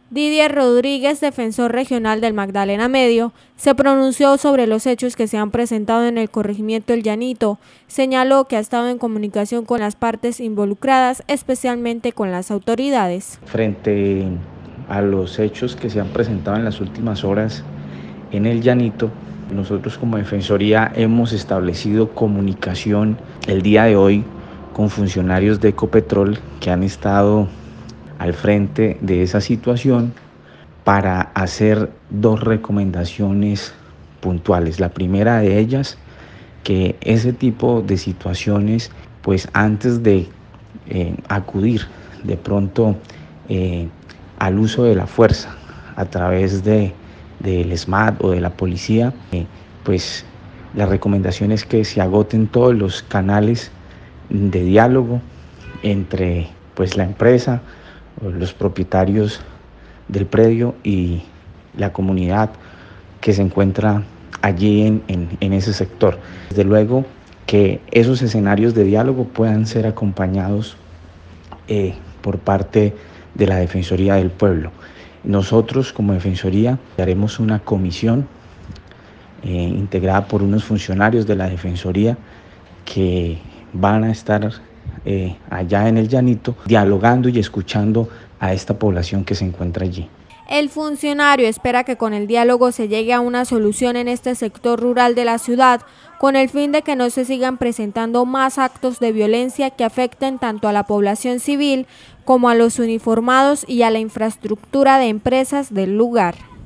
Didier Rodríguez, defensor regional del Magdalena Medio, se pronunció sobre los hechos que se han presentado en el corregimiento El Llanito. Señaló que ha estado en comunicación con las partes involucradas, especialmente con las autoridades. Frente a los hechos que se han presentado en las últimas horas en El Llanito, nosotros como Defensoría hemos establecido comunicación el día de hoy con funcionarios de Ecopetrol que han estado al frente de esa situación para hacer dos recomendaciones puntuales. La primera de ellas, que ese tipo de situaciones, pues antes de acudir de pronto al uso de la fuerza a través del SMAT o de la policía, pues la recomendación es que se agoten todos los canales de diálogo entre pues la empresa, los propietarios del predio y la comunidad que se encuentra allí en ese sector. Desde luego que esos escenarios de diálogo puedan ser acompañados por parte de la Defensoría del Pueblo. Nosotros como Defensoría haremos una comisión integrada por unos funcionarios de la Defensoría que van a estar allá en El Llanito, dialogando y escuchando a esta población que se encuentra allí. El funcionario espera que con el diálogo se llegue a una solución en este sector rural de la ciudad, con el fin de que no se sigan presentando más actos de violencia que afecten tanto a la población civil como a los uniformados y a la infraestructura de empresas del lugar.